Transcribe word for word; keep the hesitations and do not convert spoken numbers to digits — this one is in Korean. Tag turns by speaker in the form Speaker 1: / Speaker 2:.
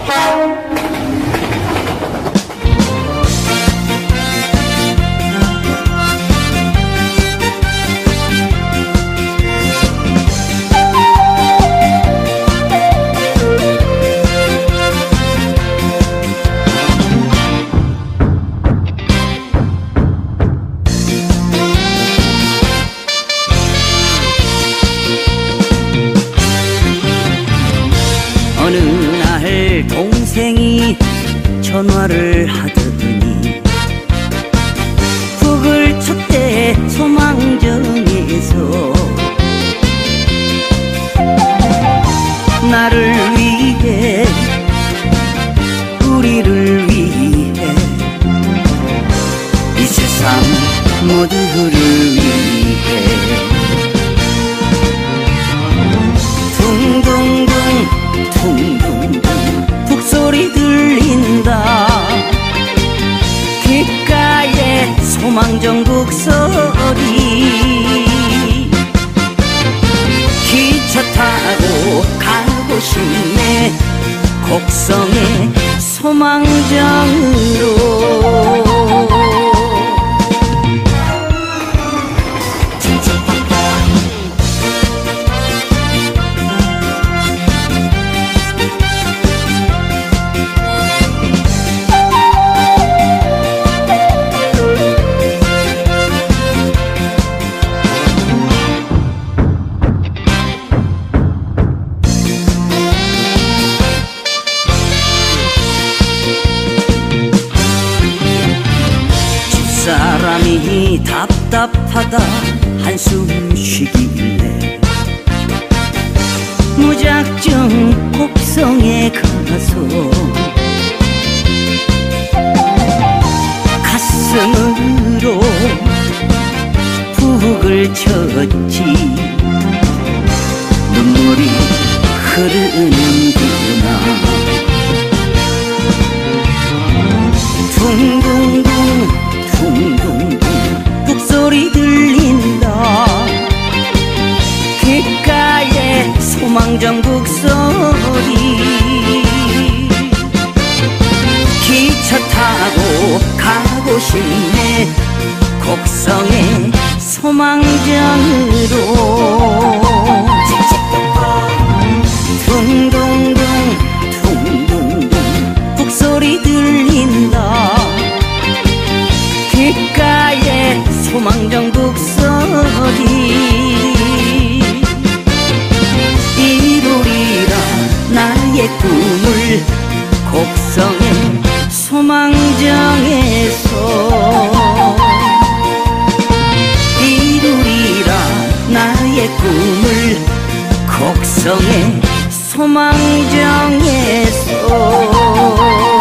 Speaker 1: 어느 날 동생이 전화를 하더니 북을 쳤대 소망정에서. 나를 위해 우리를 위해 이 세상 모두를 위해 둥둥둥 둥둥둥 북소리 들린다. 귓가에 소망전국 소리. 기차 타고 가고 싶네 곡성의 소망전으로. 사람이 답답하다 한숨 쉬길래 무작정 곡성에 가서 가슴으로 북을 쳤지. 눈물이 흐르는구나. 둥둥둥 둥둥둥 북소리 들린다. 귓가에 소망전국 소리. 기차 타고 가고 싶네 곡성의 소망전으로. 둥둥둥 둥둥둥 북소리 들린다. 귓가에 소망전국 소리. 이루리라 나의 꿈을 곡성의 소망정에서. 이루리라 나의 꿈을 곡성의 소망정에서.